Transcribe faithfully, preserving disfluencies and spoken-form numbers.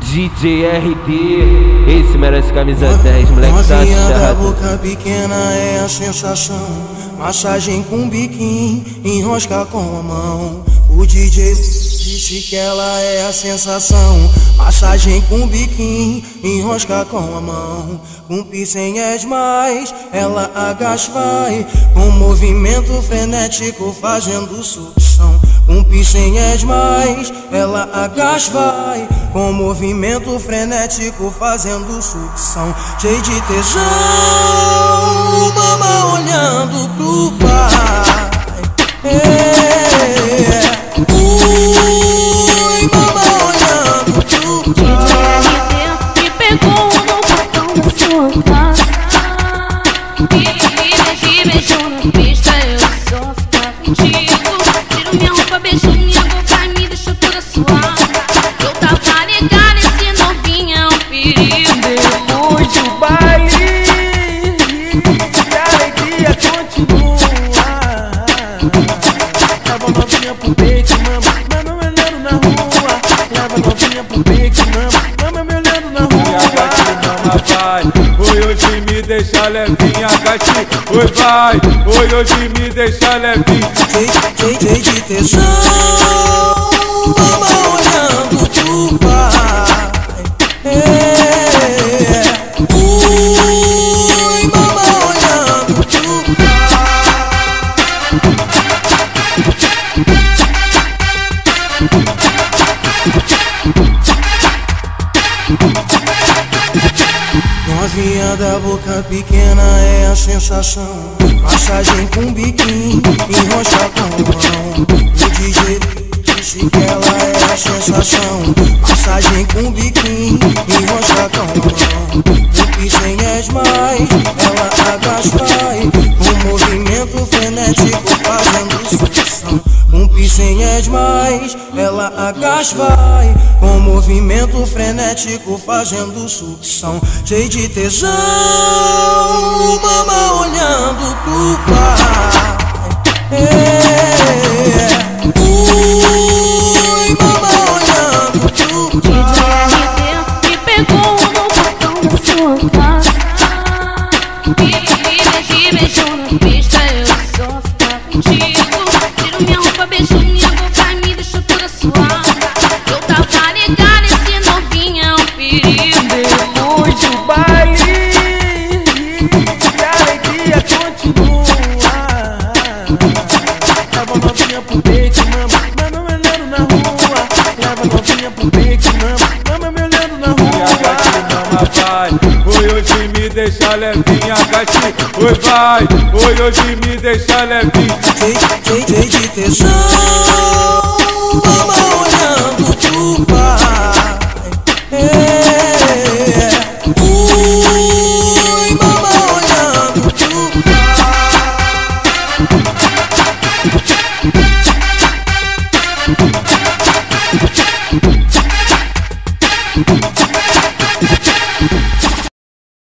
D J R D, esse merece camisa dez, moleque tá Novinha da chato. boca pequena é a sensação. Massagem com biquinho, enrosca com a mão. O D J disse que ela é a sensação. Massagem com biquinho, enrosca com a mão. Com piercing é demais, ela agacha vai. Com movimento frenético fazendo sucção. Com piercing é demais, ela agacha vai. Com movimento frenético fazendo sucção. Cheio de tesão, mama olhando pro pai. É. Ui, mama olhando pro pai. D J R D me pegou no portão da sua casa e me beijou na pista, eu só ficar contigo. Tiro minha roupa, beijo minha boca e me deixou toda suada. Eu tava ligada, esse novinho é um perigo. Depois do baile, a alegria continua. Leva novinha pro peito, mama, mama me olhando na rua. Leva novinha pro peito, mama, mama me olhando na rua. E a mama vai, oi hoje me deixa levinha, gati. Oi vai, oi hoje me deixa levinha. Cheio, cheio de tesão, mama olhando pro pai. É. Ui, mama olhando pro pai. Novinha da boca pequena é a sensação. Massagem com biquinho, enrocha com a mão. O D J disse que ela é a sensação. Massagem com biquinho, enrocha com a mão. O piercing é demais, ela agacha vai. Com movimento frenético fazendo sucção. Um piercing é demais, ela agacha vai. Com movimento frenético fazendo sucção. Cheio de tesão, mama olhando pro pai. É. Ui, mama olhando pro D J pai. R D me pegou no portão da sua casa e me beijou na pista, eu só ficar contigo. Tiro minha roupa, beijo minha boca e me deixou toda suada. Eu tava ligada, esse novinho é um perigo. Depois do baile, a alegria continua. Leva novinha pro peito, mama, mama me olhando na rua. Leva novinha pro peito, mama, mama me olhando na rua. E a gati, mama vai, oi hoje me deixa levinha, gati. Oi vai, oi hoje me deixa levinha. Cheio, cheio, cheio de tesão, mama